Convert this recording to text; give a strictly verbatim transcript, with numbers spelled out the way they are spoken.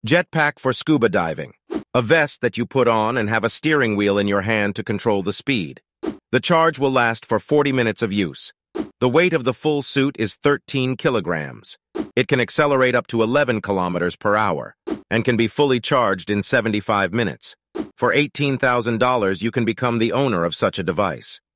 Jetpack for scuba diving. A vest that you put on and have a steering wheel in your hand to control the speed. The charge will last for forty minutes of use. The weight of the full suit is thirteen kilograms. It can accelerate up to eleven kilometers per hour and can be fully charged in seventy-five minutes. For eighteen thousand dollars, you can become the owner of such a device.